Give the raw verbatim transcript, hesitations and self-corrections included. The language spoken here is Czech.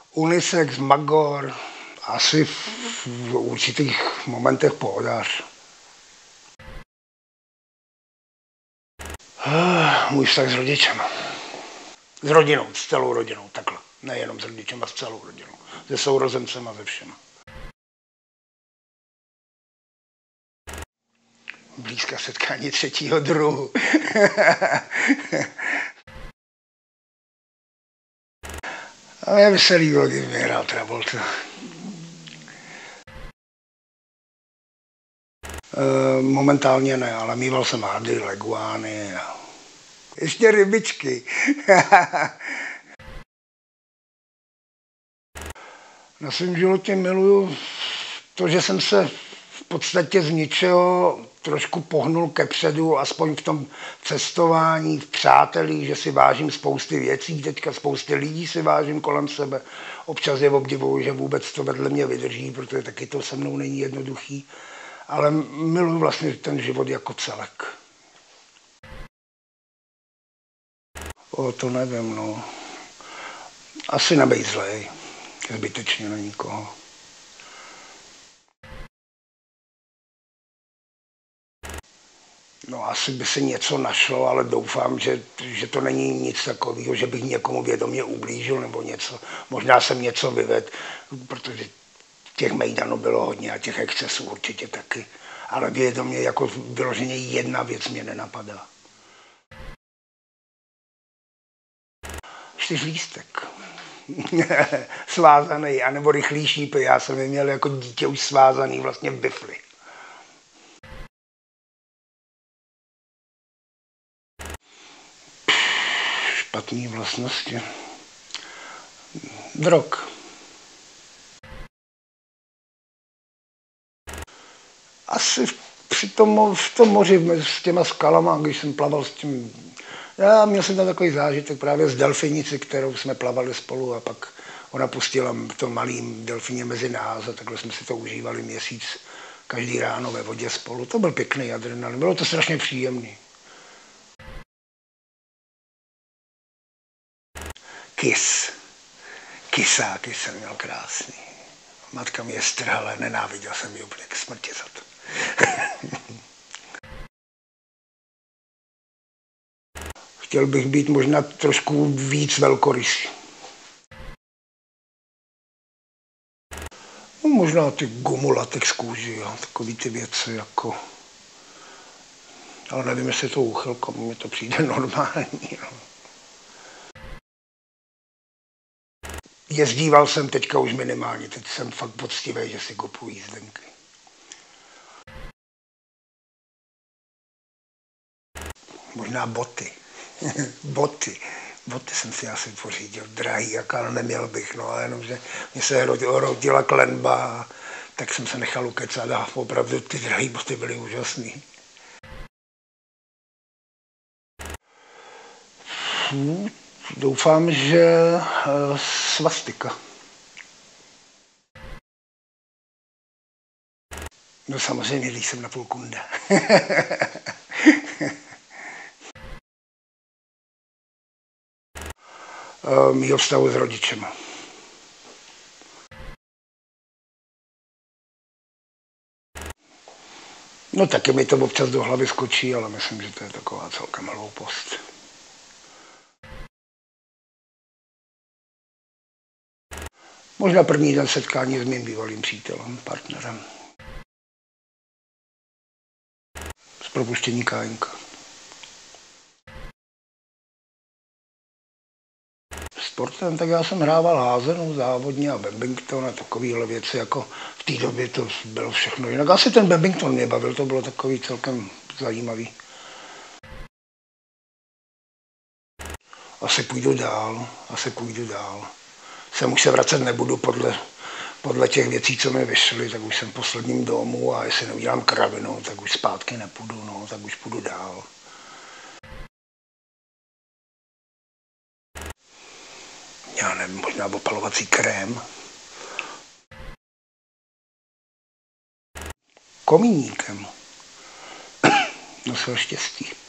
Unisex, magor, asi v určitých momentech pohodář. Můj vztah s rodičem. S rodinou, s celou rodinou, takhle. Nejenom s rodičem, a s celou rodinou. Se sourozencem a se všema. Blízká setkání třetího druhu. A mě by se líbilo, když mě hrál Travolta. E, momentálně ne, ale mýval jsem hady, leguány a ještě rybičky. Na svém životě miluju to, že jsem se v podstatě z ničeho trošku pohnul kepředu, aspoň v tom cestování, v přátelích, že si vážím spousty věcí, teďka spousty lidí si vážím kolem sebe. Občas je obdivuju, že vůbec to vedle mě vydrží, protože taky to se mnou není jednoduchý. Ale miluji vlastně ten život jako celek. O, to nevím, no. Asi nebejt zlej. Zbytečně na nikoho. No asi by se něco našlo, ale doufám, že, že to není nic takového, že bych někomu vědomě ublížil nebo něco. Možná jsem něco vyvedl, protože těch mejdanů bylo hodně a těch excesů určitě taky. Ale vědomě jako vyloženě jedna věc mě nenapadá. Čtyřlístek. Svázaný, anebo rychlý šípy. Já jsem je měl jako dítě už svázaný vlastně v bifli. Špatný vlastnosti. Drog. Asi při tom, v tom moři s těma skalama, když jsem plaval s tím. Já měl jsem tam takový zážitek právě s delfinici, kterou jsme plavali spolu a pak ona pustila to malým delfině mezi nás a takhle jsme si to užívali měsíc každý ráno ve vodě spolu. To byl pěkný adrenalin, bylo to strašně příjemný. Kys. Kysáky jsem měl krásný. Matka mě strhala, nenáviděl jsem ji úplně k smrti za to. Chtěl bych být možná trošku víc velkorysý. No, možná ty gumu, latex, kůži, jo, takový ty věci jako. Ale nevím, jestli to úchylko, mně to přijde normální. Jo. Jezdíval jsem teďka už minimálně, teď jsem fakt poctivý, že si kupuji jízdenky. Možná boty. boty. Boty jsem si asi pořídil, drahý, jak, ale neměl bych, no, ale jenomže mě se rodila klenba, tak jsem se nechal ukecat a opravdu ty drahý boty byly úžasný. Hm, doufám, že uh, svastika. No samozřejmě, když jsem na půl kunda. Mýho vztahu s rodičem. No taky mi to občas do hlavy skočí, ale myslím, že to je taková celkem hloupost. Možná první den setkání s mým bývalým přítelem, partnerem. Z propuštění Kájinka. Sportem, tak já jsem hrával házenou závodně a badminton a takovéhle věci, jako v té době to bylo všechno jinak. Asi ten badminton mě bavil, to bylo takový celkem zajímavý. Asi půjdu dál, asi půjdu dál. Sem už se vracet nebudu podle, podle těch věcí, co mi vyšly, tak už jsem v posledním domu a jestli neudělám kravinu, tak už zpátky nepůjdu, no, tak už půjdu dál. Já nevím, možná opalovací krém. Komíníkem. Nosil štěstí.